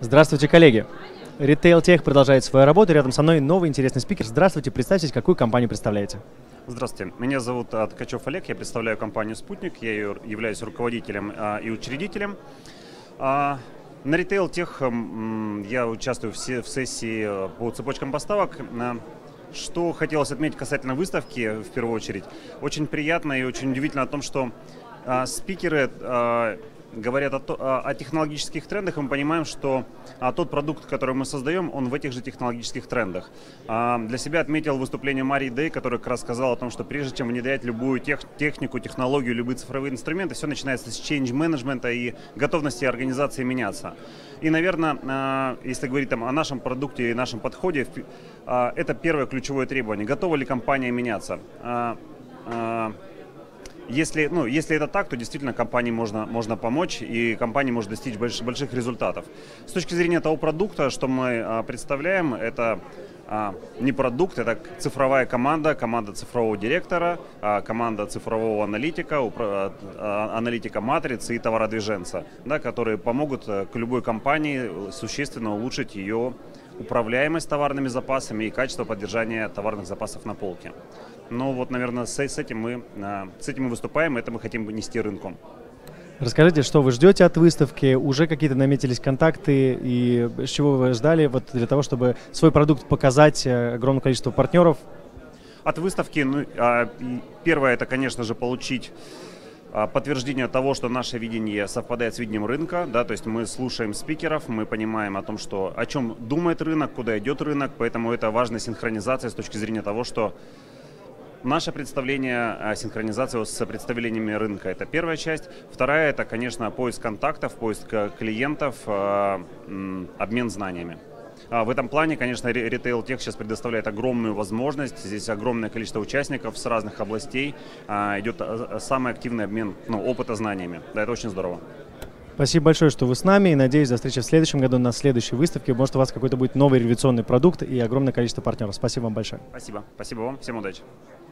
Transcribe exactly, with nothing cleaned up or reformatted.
Здравствуйте, коллеги! Retail Tech продолжает свою работу. Рядом со мной новый интересный спикер. Здравствуйте, представьтесь, какую компанию представляете? Здравствуйте, меня зовут Ткачев Олег, я представляю компанию «Спутник», я ее являюсь руководителем а, и учредителем. А, на Retail Tech м, я участвую в, се в сессии по цепочкам поставок. А, что хотелось отметить касательно выставки, в первую очередь, очень приятно и очень удивительно о том, что а, спикеры а, говорят о, то, о, о технологических трендах, и мы понимаем, что а, тот продукт, который мы создаем, он в этих же технологических трендах. А, для себя отметил выступление Марии Дэй, которая как раз сказала о том, что прежде чем внедрять любую тех, технику, технологию, любые цифровые инструменты, все начинается с change менеджмента и готовности организации меняться. И, наверное, а, если говорить там, о нашем продукте и нашем подходе, а, это первое ключевое требование. Готова ли компания меняться? А, а, Если, ну, если это так, то действительно компании можно, можно помочь, и компания может достичь больш, больших результатов. С точки зрения того продукта, что мы а, представляем, это а, не продукт, это цифровая команда, команда цифрового директора, а, команда цифрового аналитика, упра, а, аналитика матрицы и товародвиженца, да, которые помогут а, к любой компании существенно улучшить ее управляемость товарными запасами и качество поддержания товарных запасов на полке. Ну вот, наверное, с, с, этим мы, с этим мы выступаем, это мы хотим нести рынку. Расскажите, что вы ждете от выставки? Уже какие-то наметились контакты и с чего вы ждали вот для того, чтобы свой продукт показать огромному количеству партнеров? От выставки, ну, первое, это, конечно же, получить подтверждение того, что наше видение совпадает с видением рынка, да, то есть мы слушаем спикеров, мы понимаем о том, что, о чем думает рынок, куда идет рынок, поэтому это важная синхронизация с точки зрения того, что наше представление о синхронизации с представлениями рынка – это первая часть. Вторая – это, конечно, поиск контактов, поиск клиентов, обмен знаниями. В этом плане, конечно, Retail Tech сейчас предоставляет огромную возможность. Здесь огромное количество участников с разных областей. Идет самый активный обмен, ну, опыта знаниями. Да, это очень здорово. Спасибо большое, что вы с нами. И надеюсь, до встречи в следующем году на следующей выставке. Может, у вас какой-то будет новый революционный продукт и огромное количество партнеров. Спасибо вам большое. Спасибо. Спасибо вам. Всем удачи.